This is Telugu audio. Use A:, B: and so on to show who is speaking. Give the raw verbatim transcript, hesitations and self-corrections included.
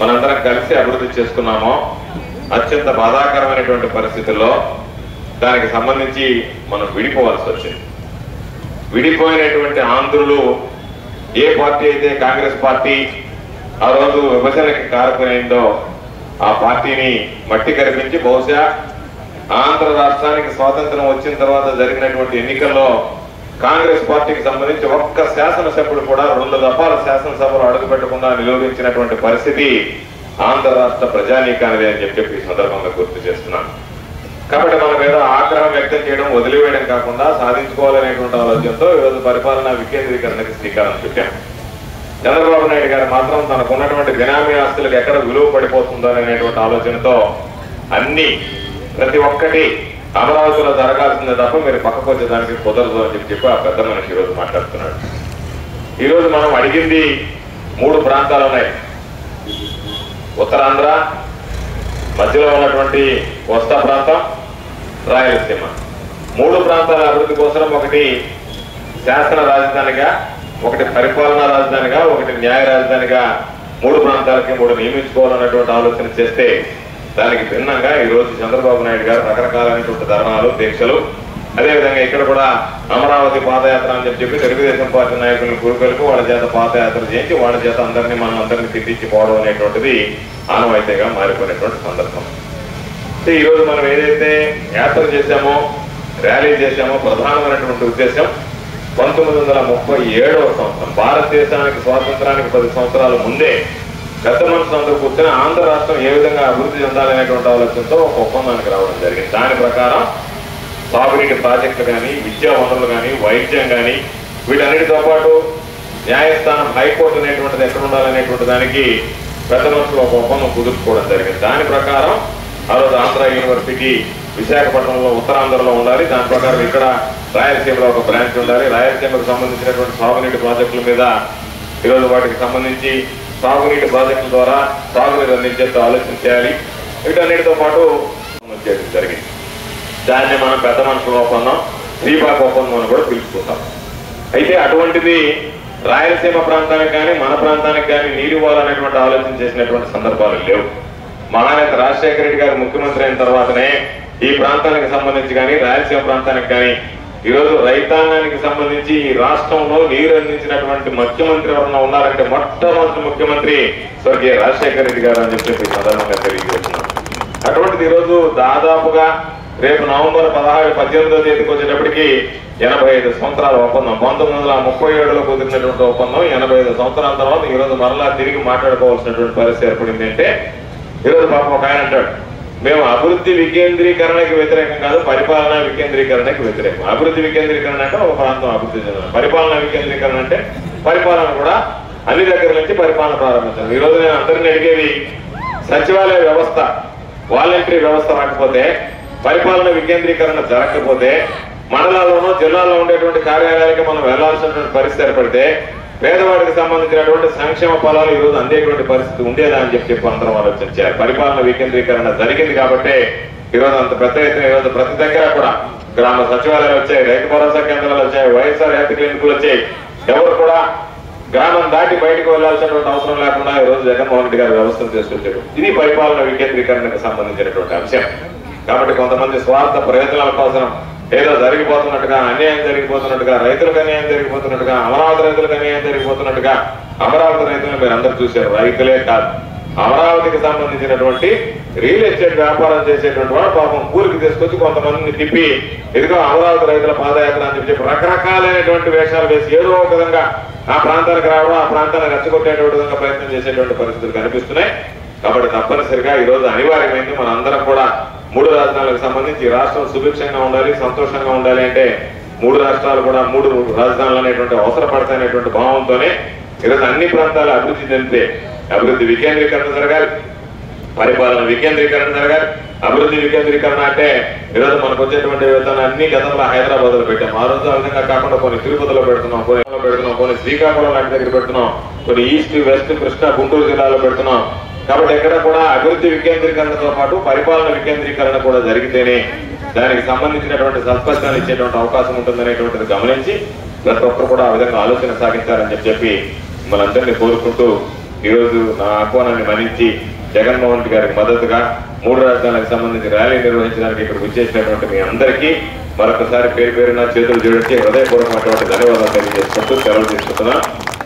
A: మనందరం కలిసి అభివృద్ధి చేసుకున్నామో అత్యంత బాధాకరమైనటువంటి పరిస్థితుల్లో దానికి సంబంధించి మనం విడిపోవాల్సి వచ్చింది. విడిపోయినటువంటి ఆంధ్రులు ఏ పార్టీ అయితే కాంగ్రెస్ పార్టీ ఆ రోజు విభజనకి కారకునైందో ఆ పార్టీని మట్టి కరిపించి బహుశా ఆంధ్ర రాష్ట్రానికి స్వాతంత్రం వచ్చిన తర్వాత జరిగినటువంటి ఎన్నికల్లో కాంగ్రెస్ పార్టీకి సంబంధించి ఒక్క శాసనసభ్యుడు కూడా రెండు దఫాల శాసనసభలో అడుగుపెట్టకుండా నిరోధించినటువంటి పరిస్థితి ఆంధ్ర రాష్ట్ర ప్రజానీకానిదే అని చెప్పి ఈ సందర్భంగా గుర్తు చేస్తున్నాను. కాబట్టి మనం ఏదో ఆగ్రహం వ్యక్తం చేయడం వదిలివేయడం కాకుండా సాధించుకోవాలనేటువంటి ఆలోచనతో ఈరోజు పరిపాలనా వికేంద్రీకరణకి శ్రీకారం చుట్టాం. చంద్రబాబు నాయుడు గారు మాత్రం తనకు ఉన్నటువంటి బినామీ ఆస్తులకు ఎక్కడ విలువ పడిపోతుందో అనేటువంటి ఆలోచనతో అన్ని ప్రతి ఒక్కటి అమరావతిలో జరగాల్సిందే తప్ప మీరు పక్కకు వచ్చేదానికి కుదరదు అని చెప్పి చెప్పి ఆ పెద్ద మనిషి ఈరోజు మాట్లాడుతున్నాడు. ఈరోజు మనం అడిగింది మూడు ప్రాంతాలు ఉన్నాయి. ఉత్తరాంధ్ర, మధ్యలో ఉన్నటువంటి కోస్తా ప్రాంతం, రాయలసీమ. మూడు ప్రాంతాల అభివృద్ధి కోసం ఒకటి శాసన రాజధానిగా, ఒకటి పరిపాలనా రాజధానిగా, ఒకటి న్యాయ రాజధానిగా మూడు ప్రాంతాలకి మూడు నియమించుకోవాలన్నటువంటి ఆలోచన చేస్తే దానికి భిన్నంగా ఈ రోజు చంద్రబాబు నాయుడు గారు రకరకాలైనటువంటి ధర్నాలు, దీక్షలు, అదేవిధంగా ఇక్కడ కూడా అమరావతి పాదయాత్ర అని చెప్పి తెలుగుదేశం పార్టీ నాయకులను గురుకలకు వాళ్ళ చేత పాదయాత్ర చేయించి వాళ్ళ చేత అందరినీ మనం అందరినీ తిట్టించిపోవడం అనేటువంటిది ఆనవాయితీగా మారిపోయినటువంటి సందర్భం. ఈ రోజు మనం ఏదైతే యాత్ర చేశామో, ర్యాలీ చేశామో, ప్రధానమైనటువంటి ఉద్దేశం పంతొమ్మిది వందల ముప్పై ఏడవ సంవత్సరం భారతదేశానికి స్వాతంత్రానికి పది సంవత్సరాల ముందే పెద్ద మనుషులందరూ కూర్చొని ఆంధ్ర రాష్ట్రం ఏ విధంగా అభివృద్ధి చెందాలనేటువంటి ఆలోచనతో ఒక ఒప్పందానికి రావడం జరిగింది. దాని ప్రకారం సాగునీటి ప్రాజెక్టులు కానీ, విద్యా వనరులు కానీ, వైద్యం కానీ, వీటన్నిటితో పాటు న్యాయస్థానం, హైకోర్టు అనేటువంటిది ఎక్కడ ఉండాలనేటువంటి దానికి పెద్ద మనుషులు ఒక ఒప్పందం కుదుర్చుకోవడం జరిగింది. దాని ప్రకారం ఆ రోజు ఆంధ్ర యూనివర్సిటీ విశాఖపట్నంలో ఉత్తరాంధ్రలో ఉండాలి. దాని ప్రకారం ఇక్కడ రాయలసీమలో ఒక బ్రాంచ్ ఉండాలి. రాయలసీమకు సంబంధించినటువంటి సాగునీటి ప్రాజెక్టుల మీద ఈరోజు వాటికి సంబంధించి సాగునీటి ప్రాజెక్టుల ద్వారా సాగునీరు అందించేందుకు ఆలోచన చేయాలి. వీటన్నిటితో పాటు చేయడం జరిగింది. దాన్ని మనం పెద్ద మనుషుల ఒప్పందం, శ్రీపాక ఒప్పందం అని కూడా పిలుచుకుంటాం. అయితే అటువంటిది రాయలసీమ ప్రాంతానికి కానీ మన ప్రాంతానికి కానీ నీరు ఇవ్వాలనేటువంటి ఆలోచన చేసినటువంటి సందర్భాలు లేవు. మహానేత రాజశేఖర రెడ్డి గారు ముఖ్యమంత్రి అయిన తర్వాతనే ఈ ప్రాంతానికి సంబంధించి కానీ, రాయలసీమ ప్రాంతానికి కానీ ఈరోజు రైతాంగానికి సంబంధించి ఈ రాష్ట్రంలో నీరు అందించినటువంటి ముఖ్యమంత్రి ఎవరన్నా ఉన్నారంటే మొట్టమొదటి ముఖ్యమంత్రి స్వర్గీయ రాజశేఖర రెడ్డి గారు అని చెప్పి సాధారణంగా తెలియజేస్తున్నాం. అటువంటిది ఈరోజు దాదాపుగా రేపు నవంబర్ పదహారు పద్దెనిమిదో తేదీకి వచ్చేటప్పటికి ఎనభై ఐదు సంవత్సరాల ఒప్పందం. పంతొమ్మిది వందల ముప్పై ఏడులో కుదిరినటువంటి ఒప్పందం ఎనభై ఐదు సంవత్సరాల తర్వాత ఈరోజు మరలా తిరిగి మాట్లాడుకోవాల్సినటువంటి పరిస్థితి ఏర్పడింది. అంటే ఈరోజు పాపం ఒక ఆయన అంటాడు, మేము అభివృద్ధి వికేంద్రీకరణకి వ్యతిరేకం కాదు, పరిపాలనా వికేంద్రీకరణకి వ్యతిరేకం. అభివృద్ధి వికేంద్రీకరణ అంటే ఒక ప్రాంతం అభివృద్ధి చెందడం, పరిపాలనా వికేంద్రీకరణ అంటే పరిపాలన కూడా అన్ని దగ్గర నుంచి పరిపాలన ప్రారంభించాలి. ఈరోజు నేను అందరినీ అడిగేది, సచివాలయ వ్యవస్థ, వాలంటరీ వ్యవస్థ రాకపోతే, పరిపాలన వికేంద్రీకరణ జరగకపోతే, మండలాల్లోనూ జిల్లాల్లో ఉండేటువంటి కార్యాలయాలకి మనం వెళ్లాల్సినటువంటి పరిస్థితి ఏర్పడితే పేదవాడికి సంబంధించినటువంటి సంక్షేమ ఫలాలు ఈరోజు అందేటువంటి పరిస్థితి ఉండేదా అని చెప్పి చెప్పి అందరం ఆలోచించారు. పరిపాలన వికేంద్రీకరణ జరిగింది కాబట్టి ఈరోజు అంత పెద్ద ఎత్తున ఈరోజు ప్రతి దగ్గర కూడా గ్రామ సచివాలయాలు వచ్చాయి, రైతు భరోసా కేంద్రాలు వచ్చాయి, వైఎస్ఆర్ హెల్త్ క్లినిక్లు వచ్చాయి. ఎవరు కూడా గ్రామం దాటి బయటకు వెళ్లాల్సినటువంటి అవసరం లేకుండా ఈరోజు జగన్మోహన్ రెడ్డి గారు వ్యవస్థను తీసుకొచ్చారు. ఇది పరిపాలన వికేంద్రీకరణకు సంబంధించినటువంటి అంశం. కాబట్టి కొంతమంది స్వార్థ ప్రయత్నాల కోసం ఏదో జరిగిపోతున్నట్టుగా, అన్యాయం జరిగిపోతున్నట్టుగా, రైతులకు అన్యాయం జరిగిపోతున్నట్టుగా, అమరావతి రైతులకు అన్యాయం జరిగిపోతున్నట్టుగా, అమరావతి రైతులను మీరు అందరూ చూశారు. రైతులే కాదు, అమరావతికి సంబంధించినటువంటి రియల్ ఎస్టేట్ వ్యాపారం చేసేటువంటి వాడు పాపం ఊరికి తీసుకొచ్చి కొంతమందిని తిప్పి ఇదిగో అమరావతి రైతుల పాదయాత్ర అని చెప్పి రకరకాలైనటువంటి వేషాలు వేసి ఏదో ఒక విధంగా ఆ ప్రాంతానికి రావడం, ఆ ప్రాంతాన్ని రెచ్చగొట్టేటువంటి విధంగా ప్రయత్నం చేసేటువంటి పరిస్థితులు కనిపిస్తున్నాయి. కాబట్టి తప్పనిసరిగా ఈ రోజు అనివార్యమైంది మనందరం కూడా మూడు రాజధానులకు సంబంధించి రాష్ట్రం సుభిక్షంగా ఉండాలి, సంతోషంగా ఉండాలి అంటే మూడు రాష్ట్రాలు కూడా మూడు రాజధానులు అనేటువంటి అవసరపడతాయనేటువంటి భావంతోనే ఈరోజు అన్ని ప్రాంతాలు అభివృద్ధి చెందితే అభివృద్ధి వికేంద్రీకరణ జరగాలి, పరిపాలన వికేంద్రీకరణ జరగాలి. అభివృద్ధి వికేంద్రీకరణ అంటే ఈరోజు మనకు వచ్చేటువంటి వేతనాలు అన్ని గతంలో హైదరాబాద్ లో పెట్టాం. ఆ రోజు ఆ విధంగా కాకుండా కొన్ని తిరుపతిలో పెడుతున్నాం, కొన్ని పెడుతున్నాం, కొన్ని శ్రీకాకుళం లాంటి దగ్గర పెడుతున్నాం, కొన్ని ఈస్ట్ వెస్ట్ కృష్ణా గుంటూరు జిల్లాలో పెడుతున్నాం. కాబట్టి ఎక్కడ కూడా అభివృద్ధి వికేంద్రీకరణతో పాటు పరిపాలన వికేంద్రీకరణ కూడా జరిగితేనే దానికి సంబంధించినటువంటి సత్ఫలితాలు ఇచ్చేటువంటి అవకాశం ఉంటుందనేటువంటిది గమనించి ప్రతి ఒక్కరు కూడా ఆ విధంగా ఆలోచన సాగించాలని చెప్పి మనందరినీ కోరుకుంటూ ఈరోజు నా ఆహ్వానాన్ని మన్నించి జగన్మోహన్ రెడ్డి గారికి మద్దతుగా మూడు రాజధానులకు సంబంధించి ర్యాలీ నిర్వహించడానికి ఇక్కడ వచ్చేసినటువంటి మీ అందరికీ మరొకసారి పేరు పేరున చేతులు జోడించి హృదయపూర్వకమైనటువంటి ధన్యవాదాలు తెలియజేసుకుంటూ సెలవు తీసుకుంటున్నా.